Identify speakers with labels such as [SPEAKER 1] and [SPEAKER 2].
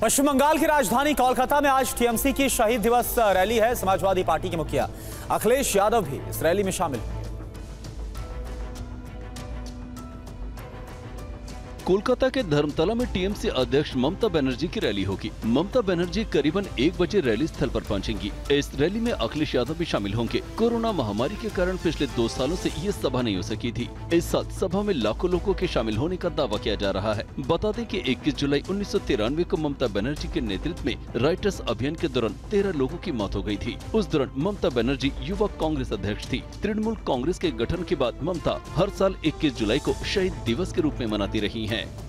[SPEAKER 1] पश्चिम बंगाल की राजधानी कोलकाता में आज टीएमसी की शहीद दिवस रैली है। समाजवादी पार्टी के मुखिया अखिलेश यादव भी इस रैली में शामिल हैं।
[SPEAKER 2] कोलकाता के धर्मतला में टीएमसी अध्यक्ष ममता बनर्जी की रैली होगी। ममता बनर्जी करीबन 1 बजे रैली स्थल पर पहुंचेंगी। इस रैली में अखिलेश यादव भी शामिल होंगे। कोरोना महामारी के कारण पिछले 2 सालों से ये सभा नहीं हो सकी थी। इस साल सभा में लाखों लोगों के शामिल होने का दावा किया जा रहा है। बता दें कि 21 जुलाई 1993 को ममता बनर्जी के नेतृत्व में राइटर्स अभियान के दौरान 13 लोगों की मौत हो गयी थी। उस दौरान ममता बनर्जी युवा कांग्रेस अध्यक्ष थी। तृणमूल कांग्रेस के गठन के बाद ममता हर साल 21 जुलाई को शहीद दिवस के रूप में मनाती रही हैं।